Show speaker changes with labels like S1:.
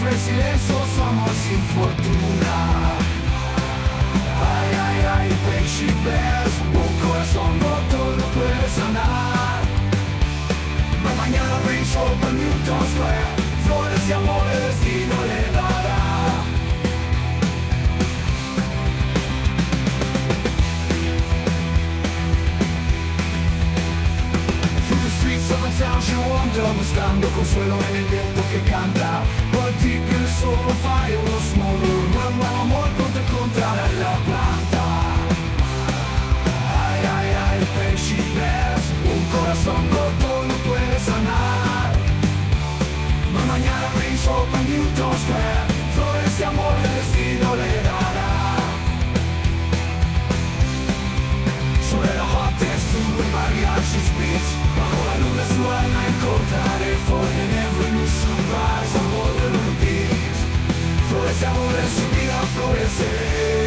S1: rompe el silencio, somos sin fortuna. Ay, ay, ay, Peixi Bears, un corazón roto no puede sanar. Mañana brings open Newton Square, flores de amor el destino le dará. Through the streets of a town she wander, buscando consuelo en el viento que canta. Por ti que el solo fire uno smolder, un nuevo amor pronto encontrará en la planta. Ay, ay, ay, Peixi Bears, un corazón roto no puede sanar. Mañana brings open Newton Square, flores de amor el destino le dará. Sobre la hottest through el mariachi's beats, bajo la luz de su alma encontraré for in every new sunrise, a border of peace. Flores de amor en su vida floreceré.